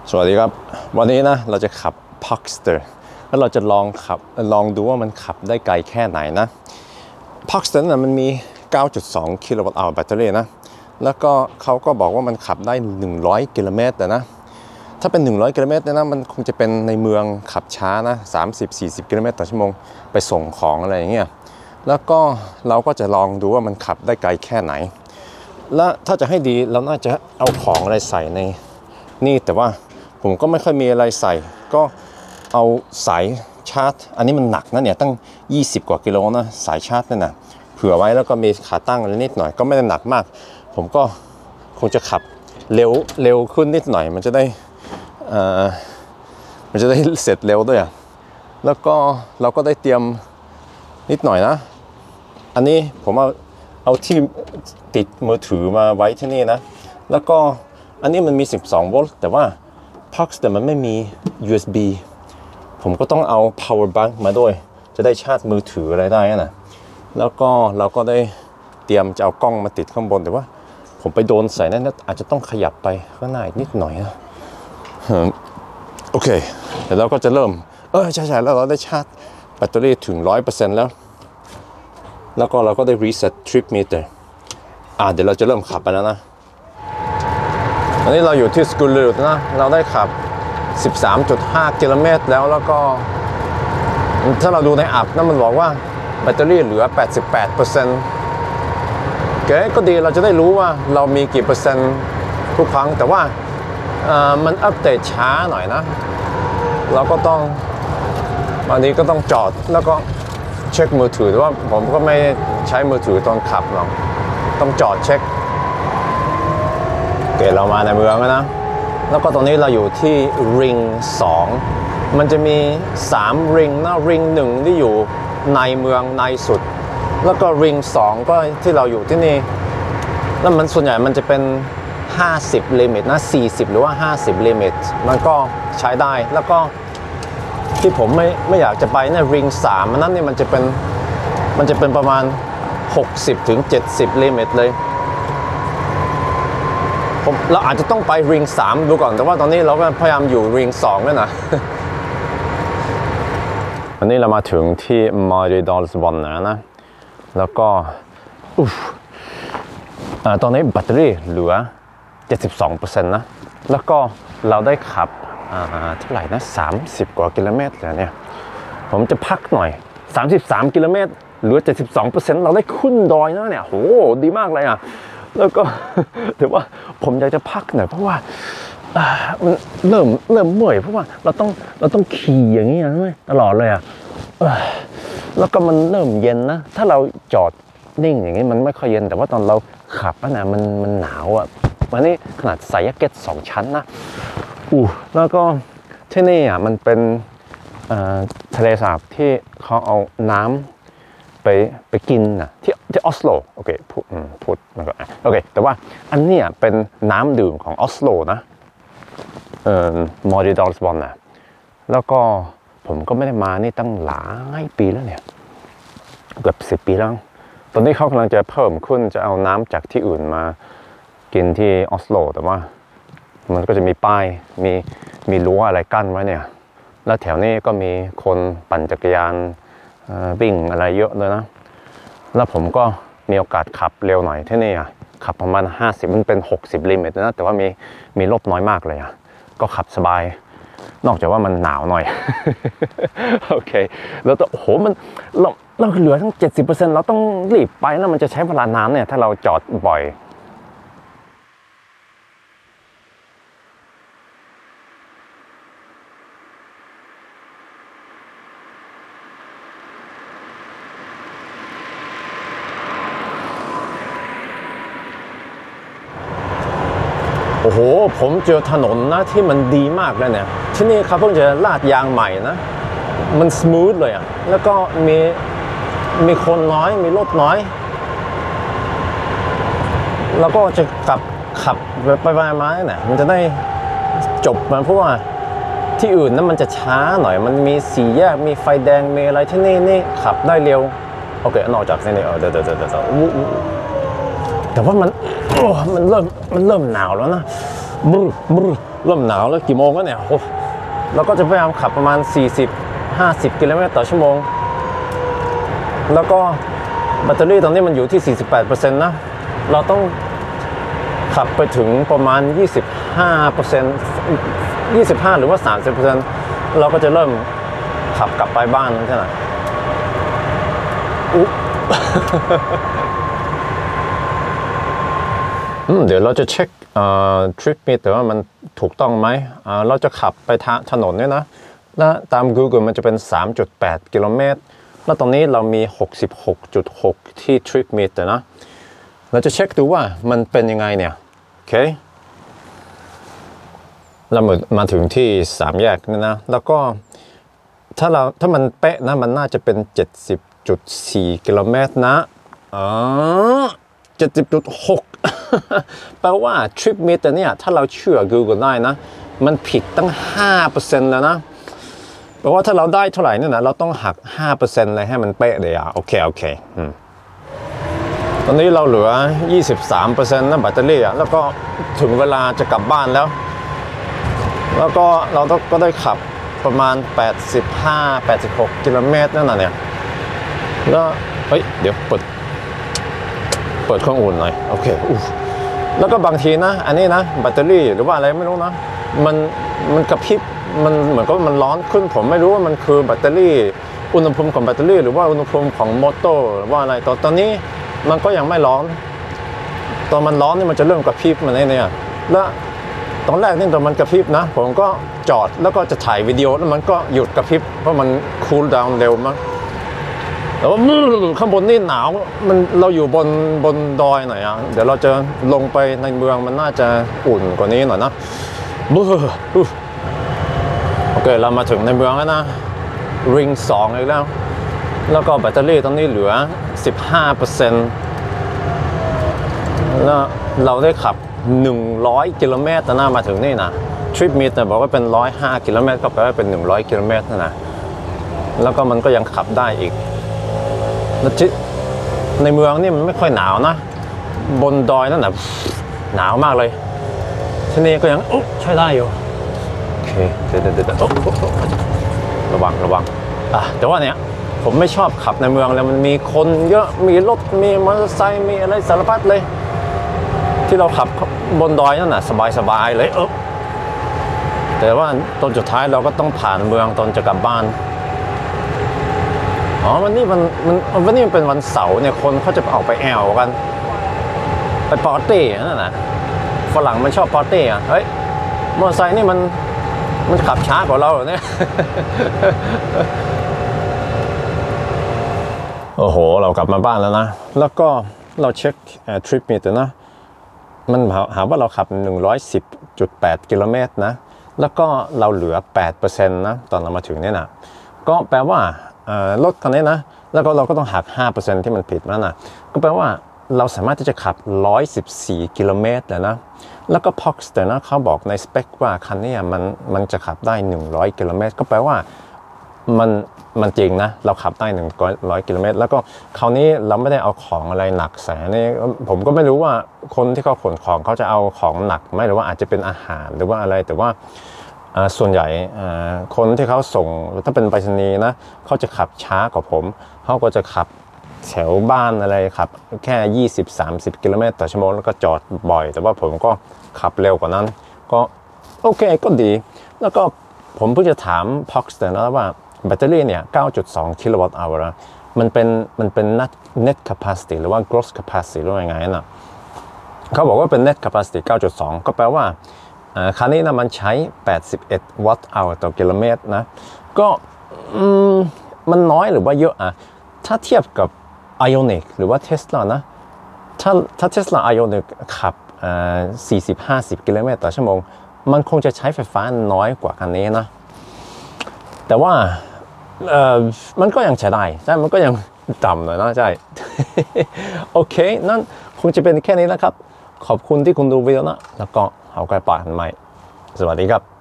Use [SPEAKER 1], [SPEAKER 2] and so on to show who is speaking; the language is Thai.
[SPEAKER 1] สวัสดีครับวันนี้นะเราจะขับ Parkster แล้วเราจะลองดูว่ามันขับได้ไกลแค่ไหนนะ Parkster นะมันมี 9.2 กิโลวัตต์แบตเตอรี่นะแล้วก็เขาก็บอกว่ามันขับได้100 กิโลเมตรแต่นะถ้าเป็น100 กิโลเมตรเนี่ยนะมันคงจะเป็นในเมืองขับช้านะ30-40 กิโลเมตรต่อชั่วโมงไปส่งของอะไรอย่างเงี้ยแล้วก็เราก็จะลองดูว่ามันขับได้ไกลแค่ไหนและถ้าจะให้ดีเราน่าจะเอาของอะไรใส่ในนี่แต่ว่าผมก็ไม่ค่อยมีอะไรใส่ก็เอาสายชาร์จอันนี้มันหนักนะเนี่ยตั้ง20 กว่ากิโลนะสายชาร์จนั่นนะเผื่อไว้แล้วก็มีขาตั้งอะไรนิดหน่อยก็ไม่ได้หนักมากผมก็คงจะขับเร็วขึ้นนิดหน่อยมันจะได้เสร็จเร็วด้วยแล้วก็เราก็ได้เตรียมนิดหน่อยนะอันนี้ผมเอาที่ติดมือถือมาไว้ที่นี่นะแล้วก็อันนี้มันมี12 โวลต์แต่ว่าParksterมันไม่มี USB ผมก็ต้องเอา power bank มาด้วยจะได้ชาร์จมือถืออะไรได้นะแล้วก็เราก็ได้เตรียมจะเอากล้องมาติดข้างบนแต่ว่าผมไปโดนใส่นั่นอาจจะต้องขยับไปข้างหน้าอีกนิดหน่อยนะโอเคเดี๋ยวเราก็จะเริ่มใช่แล้วเราได้ชาร์จแบตเตอรี่ถึง 100% แล้วก็เราก็ได้ reset trip meter เดี๋ยวเราจะเริ่มขับไปแล้วนะอันนี้เราอยู่ที่สกูลลูดนะเราได้ขับ 13.5 กิโลเมตรแล้วก็ถ้าเราดูในแอปนั่นมันบอกว่าแบตเตอรี่เหลือ 88%ก็ดีเราจะได้รู้ว่าเรามีกี่เปอร์เซ็นต์ทุกครั้งแต่ว่ามันอัปเดตช้าหน่อยนะเราก็ต้องวันนี้ก็ต้องจอดแล้วก็เช็คมือถือแต่ว่าผมก็ไม่ใช้มือถือตอนขับหรอกต้องจอดเช็คเรามาในเมืองนะแล้วก็ตอนนี้เราอยู่ที่ริง2มันจะมี3ริงนะริง1ที่อยู่ในเมืองในสุดแล้วก็ริง2ก็ที่เราอยู่ที่นี่แล้วมันส่วนใหญ่มันจะเป็น50ลิมิตนะ40หรือว่า50ลิมิตมันก็ใช้ได้แล้วก็ที่ผมไม่อยากจะไปเนี่ยริง3นั้นนี่มันจะเป็นประมาณ60-70ลิมิตเลยเราอาจจะต้องไปริง3ดูก่อนแต่ว่าตอนนี้เราก็พยายามอยู่ริง2ด้วยนะ วันนี้เรามาถึงที่ Maridalsvann นะแล้วก็ตอนนี้แบตเตอรี่เหลือ 72% นะแล้วก็เราได้ขับเท่าไหร่นะ30 กว่ากิโลเมตรแล้วเนี่ยผมจะพักหน่อย33 กิโลเมตรเหลือ 72% เราได้ขึ้นดอยนะเนี่ยโหดีมากเลยแล้วก็แต่ว่าผมอยากจะพักหน่อยเพราะว่ามันเริ่มเมื่อยเพราะว่าเราต้องขี่อย่างนี้นะตลอดเลยแล้วก็มันเริ่มเย็นนะถ้าเราจอดนิ่งอย่างนี้มันไม่ค่อยเย็นแต่ว่าตอนเราขับนะมันหนาววันนี้ขนาดใส่แจ็คเก็ต2 ชั้นนะแล้วก็ที่นี่มันเป็นทะเลสาบที่เขาเอาน้ำไปกินนะที่ออสโลโอเคพูดมันก็โอเคแต่ว่าอันนี้เป็นน้ำดื่มของออสโลนะMaridalsvannนะแล้วก็ผมก็ไม่ได้มานี่ตั้งหลายปีแล้วเนี่ยเกือบ10 ปีแล้วตอนนี้เขากำลังจะเพิ่มขึ้นจะเอาน้ำจากที่อื่นมากินที่ออสโลแต่ว่ามันก็จะมีป้ายมีรั้วอะไรกั้นไว้เนี่ยแล้วแถวนี้ก็มีคนปั่นจักรยานวิ่งอะไรเยอะเลยนะแล้วผมก็มีโอกาสขับเร็วหน่อยที่นี่ขับประมาณ50มันเป็น60ลิมิตนะแต่ว่ามีลบน้อยมากเลยก็ขับสบายนอกจากว่ามันหนาวหน่อย โอเคแล้วโอ้โหเราเหลือทั้ง 70% เราต้องรีบไปแล้วมันจะใช้เวลานานเนี่ยถ้าเราจอดบ่อยโอ้โหผมเจอถนนนะที่มันดีมากเลยเนี่ยที่นี่เขาเพิ่งจะลาดยางใหม่นะมันสมูทเลยแล้วก็มีคนน้อยมีรถน้อยแล้วก็จะขับไปมาเนี่ยมันจะได้จบมันเพราะว่าที่อื่นนั้นมันจะช้าหน่อยมันมี4 แยกมีไฟแดงมีอะไรที่นี่ขับได้เร็วโอเคนอกจากนี่เดี๋ยวแต่ว่ามันเริ่มหนาวแล้วนะเริ่มหนาวแล้วกี่โมงแล้วเนี่ยโอ้เราก็จะพยายามขับประมาณ40-50 กิโลเมตรต่อชั่วโมงแล้วก็แบตเตอรี่ตอนนี้มันอยู่ที่ 48% นะเราต้องขับไปถึงประมาณ 25% หรือว่า 30% เราก็จะเริ่มขับกลับไปบ้านใช่ไหมเดี๋ยวเราจะเช็คทริปมีแต่ว่ามันถูกต้องไหมเราจะขับไปถนนเนี่ยนะแล้วตาม Google มันจะเป็น 3.8 กิโลเมตรแล้วตอนนี้เรามี 66.6 ที่ทริปมีแต่นะเราจะเช็คดูว่ามันเป็นยังไงเนี่ยโอเคเรามาถึงที่3แยกนี่นะแล้วก็ถ้ามันเป๊ะนะมันน่าจะเป็น 70.4 กิโลเมตรนะ70.6 แปลว่าทริปมีแต่เนี่ยถ้าเราเชื่อ Google ได้นะมันผิดตั้ง 5% แล้วนะแปลว่าถ้าเราได้เท่าไหร่เนี่ยนะเราต้องหัก 5% เลยให้มันเป๊ะเลยโอเคตอนนี้เราเหลือ 23% นะแบตเตอรี่แล้วก็ถึงเวลาจะกลับบ้านแล้วก็เราก็ได้ขับประมาณ 85-86 กิโลเมตรนั่นน่ะเนี่ยแล้วเดี๋ยวเปิดเครื่องอุ่นหน่อยโอเคแล้วก็บางทีนะอันนี้นะแบตเตอรี่หรือว่าอะไรไม่รู้นะมันกระพริบมันเหมือนกับมันร้อนขึ้นผมไม่รู้ว่ามันคือแบตเตอรี่อุณหภูมิของแบตเตอรี่หรือว่าอุณหภูมิของมอเตอร์หรือว่าอะไรตอนนี้มันก็ยังไม่ร้อนตอนมันร้อนนี่มันจะเริ่มกระพริบมันเนี่ยแล้วตอนแรกนี่ตอนมันกระพริบนะผมก็จอดแล้วก็จะถ่ายวิดีโอแล้วมันก็หยุดกระพริบเพราะมันคูลดาวน์เร็วมากแต่ว่าข้างบนนี่หนาวเราอยู่บนดอยหน่อยเดี๋ยวเราจะลงไปในเมืองมันน่าจะอุ่นกว่านี้หน่อยนะโอเคเรามาถึงในเมืองแล้วนะริง2อีกแล้วก็แบตเตอรี่ตอนนี้เหลือ 15% แล้วเราได้ขับ100 กิโลเมตรนะมาถึงนี่นะทริปมีแต่บอกว่าเป็น105 กิโลเมตรก็แปลว่าเป็น100 กิโลเมตรนะแล้วก็มันก็ยังขับได้อีกในเมืองนี่มันไม่ค่อยหนาวนะบนดอยนั่นน่ะหนาวมากเลยที่นี่ก็ยังใช้ได้อยู่โอเคเดี๋ยวระวังแต่ว่าเนี่ยผมไม่ชอบขับในเมืองเลยมันมีคนเยอะมีรถมีมอเตอร์ไซค์มีอะไรสารพัดเลยที่เราขับบนดอยนั่นน่ะสบายเลยแต่ว่าตอนสุดท้ายเราก็ต้องผ่านเมืองตอนจะกลับบ้านวันนี้มันเป็นวันเสาร์เนี่ยคนเขาจะออกไปแอวกันไปปาร์ตี้นั่นนะฝรั่งมันชอบปาร์ตี้เฮ้ยมอเตอร์ไซค์นี่มันขับช้ากว่าเราเนี่ยโอ้โหเรากลับมาบ้านแล้วนะแล้วก็เราเช็คทริปมีแต่นะมันหาว่าเราขับ 110.8 กิโลเมตรนะแล้วก็เราเหลือ 8% นะตอนเรามาถึงเนี่ยนะก็แปลว่ารถคันนี้นะแล้วก็เราก็ต้องหัก 5% ที่มันผิดนั่นนะก็แปลว่าเราสามารถที่จะขับ114 กิโลเมตรเลยนะแล้วก็ Poxter นะเขาบอกในสเปคว่าคันนี้มันจะขับได้100 กิโลเมตรก็แปลว่ามันจริงนะเราขับได้100 กิโลเมตรแล้วก็คราวนี้เราไม่ได้เอาของอะไรหนักใส่นี่ผมก็ไม่รู้ว่าคนที่เขาขนของเขาจะเอาของหนักไหมหรือว่าอาจจะเป็นอาหารหรือว่าอะไรแต่ว่าส่วนใหญ่คนที่เขาส่งถ้าเป็นไปรษณีย์นะเขาจะขับช้ากว่าผมเขาก็จะขับแถวบ้านอะไรขับแค่ 20-30 กิโลเมตรต่อชั่วโมงแล้วก็จอดบ่อยแต่ว่าผมก็ขับเร็วกว่านั้นก็โอเคก็ดีแล้วก็ผมเพิ่งจะถาม Poxter นะว่าแบตเตอรี่เนี่ย 9.2 กิโลวัตต์อเวอร์มันเป็น net capacity หรือว่า gross capacity หรือว่าไงนะเขาบอกว่าเป็น net capacity 9.2 ก็แปลว่าคันนี้นะมันใช้81 วัตต์อเวอร์ต่อกิโลเมตรนะก็มันน้อยหรือว่าเยอะถ้าเทียบกับ Ioniq หรือว่า Tesla นะถ้า Tesla Ioniq ขับ40-50 กิโลเมตรต่อชั่วโมงมันคงจะใช้ไฟฟ้าน้อยกว่าคันนี้นะแต่ว่ามันก็ยังใช้ได้ใช่มันก็ยังต่ำหน่อยนะใช่ โอเคนั่นคงจะเป็นแค่นี้นะครับขอบคุณที่คุณดูวิดีโอนะแล้วก็เอาใกล้ปากกันใหม่สวัสดีครับ